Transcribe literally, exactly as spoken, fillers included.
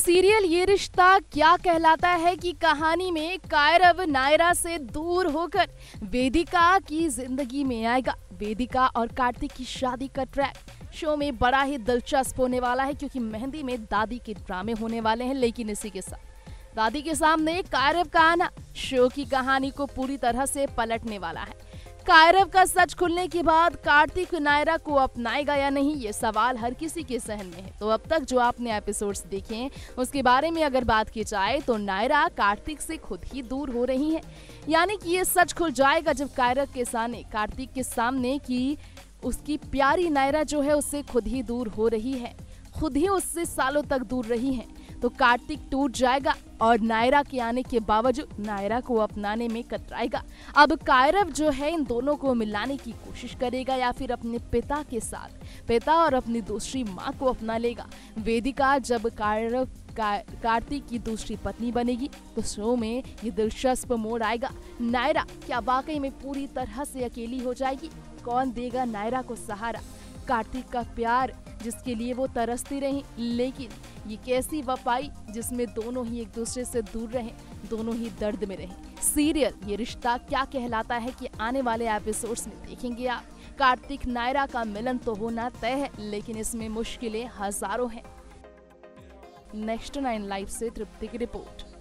Serial ये रिश्ता क्या कहलाता है कि कहानी में कायरव नायरा से दूर होकर वेदिका की जिंदगी में आएगा। वेदिका और कार्तिक की शादी का ट्रैक शो में बड़ा ही दिलचस्प होने वाला है, क्योंकि मेहंदी में दादी के ड्रामे होने वाले हैं। लेकिन इसी के साथ दादी के सामने कायरव का आना शो की कहानी को पूरी तरह से पलटने वाला है। कायरव का सच खुलने के बाद कार्तिक नायरा को अपनाएगा या नहीं, ये सवाल हर किसी के जहन में है। तो अब तक जो आपने एपिसोड्स देखे हैं उसके बारे में अगर बात की जाए तो नायरा कार्तिक से खुद ही दूर हो रही है। यानी कि ये सच खुल जाएगा जब कायरव के सामने कार्तिक के सामने कि उसकी प्यारी नायरा जो है उससे खुद ही दूर हो रही है, खुद ही उससे सालों तक दूर रही है। तो कार्तिक टूट जाएगा और नायरा के आने के बावजूद नायरा को अपनाने में कतराएगा। अब कायरव जो है इन दोनों को मिलाने की कोशिश करेगा या फिर अपने पिता के साथ पिता और अपनी दूसरी माँ को अपना लेगा। वेदिका जब कायरव का, कार्तिक की दूसरी पत्नी बनेगी तो शो में ये दिलचस्प मोड़ आएगा। नायरा क्या वाकई में पूरी तरह से अकेली हो जाएगी? कौन देगा नायरा को सहारा? कार्तिक का प्यार जिसके लिए वो तरसती रही, लेकिन ये कैसी वफाई जिसमें दोनों ही एक दूसरे से दूर रहे, दोनों ही दर्द में रहे। सीरियल ये रिश्ता क्या कहलाता है कि आने वाले एपिसोड्स में देखेंगे आप। कार्तिक नायरा का मिलन तो होना तय है, लेकिन इसमें मुश्किलें हजारों हैं। नेक्स्ट नाइन लाइव से तृप्ति की रिपोर्ट।